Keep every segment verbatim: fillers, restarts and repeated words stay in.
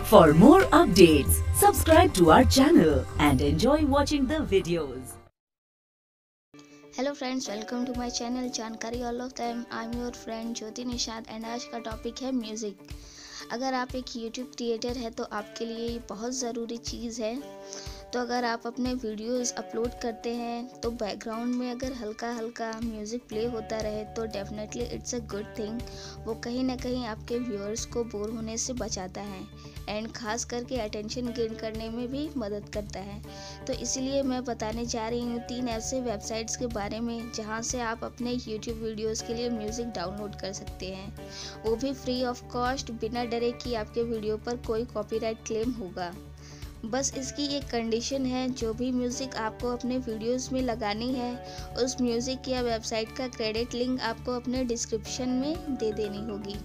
For more updates, subscribe to our channel and enjoy watching the videos. Hello friends, welcome to my channel जानकारी all of time. I am your friend Jyoti Nishad and आज का topic है music. अगर आप एक YouTube creator है तो आपके लिए ये बहुत ज़रूरी चीज़ है। तो अगर आप अपने वीडियोस अपलोड करते हैं तो बैकग्राउंड में अगर हल्का हल्का म्यूज़िक प्ले होता रहे तो definitely it's a good thing. वो कहीं ना कहीं आपके व्यूअर्स को बोर होने से बचाता है एंड ख़ास करके अटेंशन गेन करने में भी मदद करता है। तो इसलिए मैं बताने जा रही हूँ तीन ऐसे वेबसाइट्स के बारे में जहाँ से आप अपने यूट्यूब वीडियोस के लिए म्यूज़िक डाउनलोड कर सकते हैं, वो भी फ्री ऑफ कॉस्ट, बिना डरे कि आपके वीडियो पर कोई कॉपीराइट क्लेम होगा। बस इसकी एक कंडीशन है, जो भी म्यूज़िक आपको अपने वीडियोस में लगानी है उस म्यूज़िक या वेबसाइट का क्रेडिट लिंक आपको अपने डिस्क्रिप्शन में दे देनी होगी।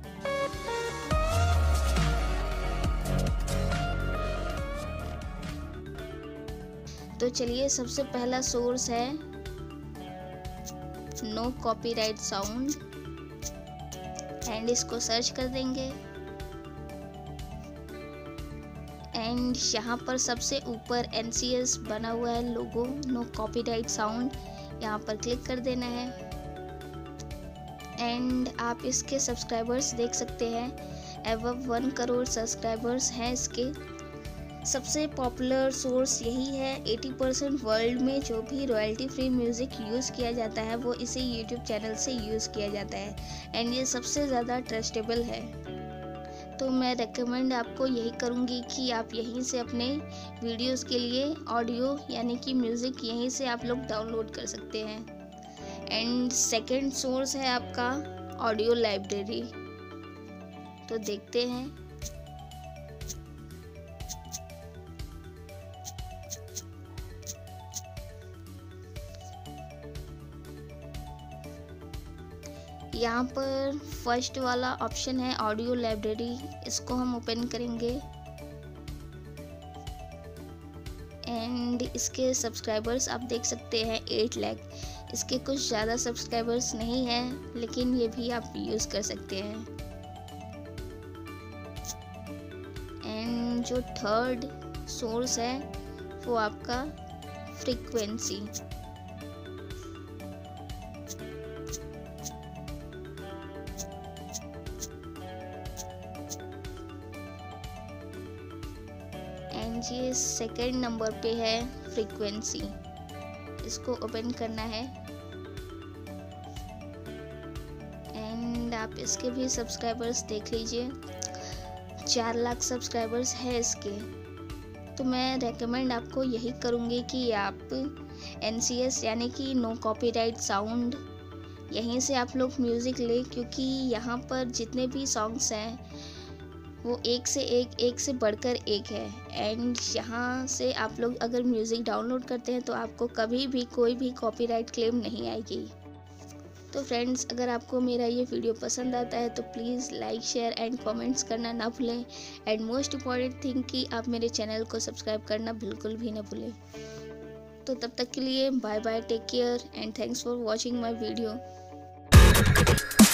तो चलिए, सबसे पहला सोर्स है नो कॉपीराइट साउंड एंड इसको सर्च कर देंगे एंड यहाँ पर सबसे ऊपर एन सी एस बना हुआ है लोगो, नो कॉपीराइट साउंड, यहाँ पर क्लिक कर देना है एंड आप इसके सब्सक्राइबर्स देख सकते हैं। एवब वन करोड़ सब्सक्राइबर्स हैं इसके। सबसे पॉपुलर सोर्स यही है। अस्सी परसेंट वर्ल्ड में जो भी रॉयल्टी फ्री म्यूज़िक यूज़ किया जाता है वो इसी यूट्यूब चैनल से यूज़ किया जाता है एंड ये सबसे ज़्यादा ट्रस्टेबल है। तो मैं रेकमेंड आपको यही करूँगी कि आप यहीं से अपने वीडियोस के लिए ऑडियो यानी कि म्यूज़िक यहीं से आप लोग डाउनलोड कर सकते हैं। एंड सेकंड सोर्स है आपका ऑडियो लाइब्रेरी। तो देखते हैं। यहाँ पर फर्स्ट वाला ऑप्शन है ऑडियो लाइब्रेरी, इसको हम ओपन करेंगे एंड इसके सब्सक्राइबर्स आप देख सकते हैं एट लाख। इसके कुछ ज़्यादा सब्सक्राइबर्स नहीं हैं लेकिन ये भी आप यूज़ कर सकते हैं। एंड जो थर्ड सोर्स है वो आपका फ्रीक्वेंसी। एंड ये सेकेंड नंबर पे है फ्रीक्वेंसी, इसको ओपन करना है एंड आप इसके भी सब्सक्राइबर्स देख लीजिए, चार लाख सब्सक्राइबर्स है इसके। तो मैं रेकमेंड आपको यही करूँगी कि आप एन सी एस यानी कि नो कॉपीराइट साउंड यहीं से आप लोग म्यूज़िक लें, क्योंकि यहाँ पर जितने भी सॉन्ग्स हैं वो एक से एक एक से बढ़कर एक है एंड यहाँ से आप लोग अगर म्यूज़िक डाउनलोड करते हैं तो आपको कभी भी कोई भी कॉपीराइट क्लेम नहीं आएगी। तो फ्रेंड्स, अगर आपको मेरा ये वीडियो पसंद आता है तो please like, share and comments करना ना भूलें एंड मोस्ट इम्पॉर्टेंट थिंग कि आप मेरे चैनल को सब्सक्राइब करना बिल्कुल भी ना भूलें। तो तब तक के लिए bye bye, take care and thanks for watching my video.